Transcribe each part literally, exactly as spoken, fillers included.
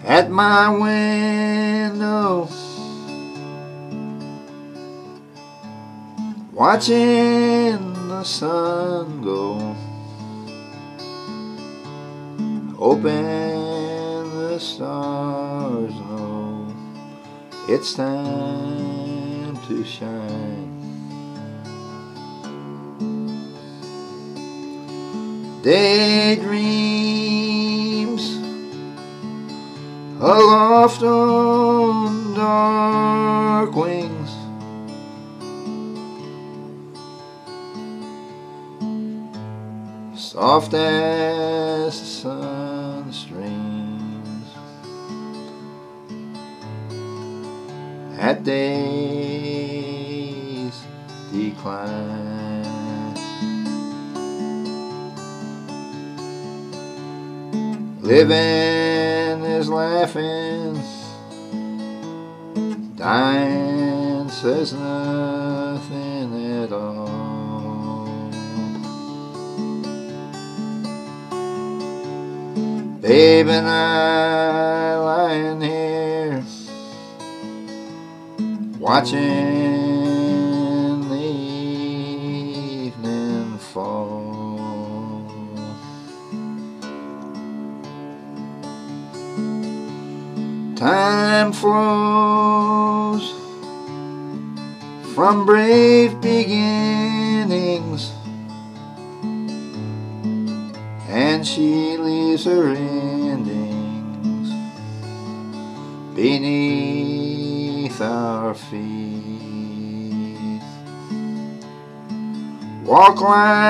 at my window, watching the sun go. Hoping the stars know it's time to shine. Daydreams aloft on dark wings, soft as the sun streams at day's decline. Living is laughing, dying says nothing at all. Babe and I lying here, watching the evening fall. Time flows from brave beginnings, and she leaves her endings beneath our feet. Walk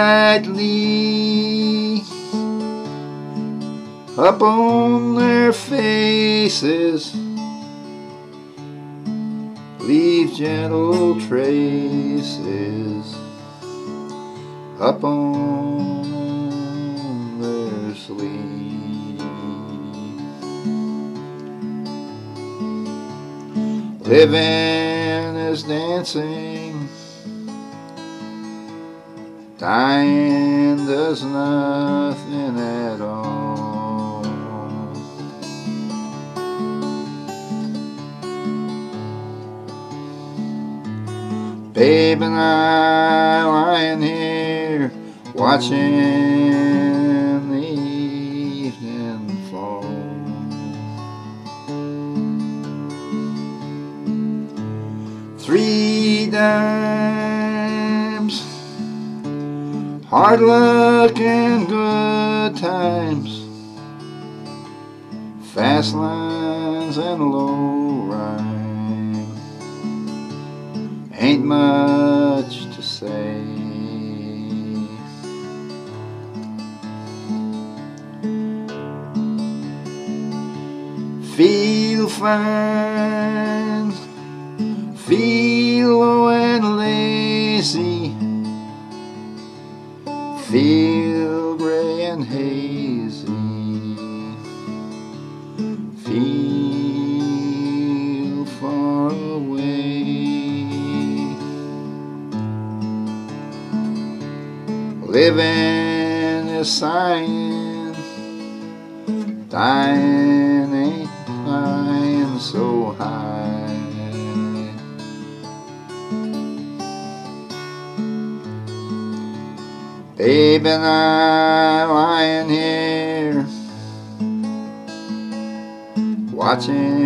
lightly up on their faces, leave gentle traces up on their sleeve. Living is dancing, dying does nothing at all. Babe and I lying here, watching the evening fall. Three dimes, hard luck and good times, fast lines and low rhyme. Ain't much to say. Feel fine, feel low and lazy, feel gray and hazy, feel far away. Living is sighing, dying ain't flying so high. Babe and I lying here, watching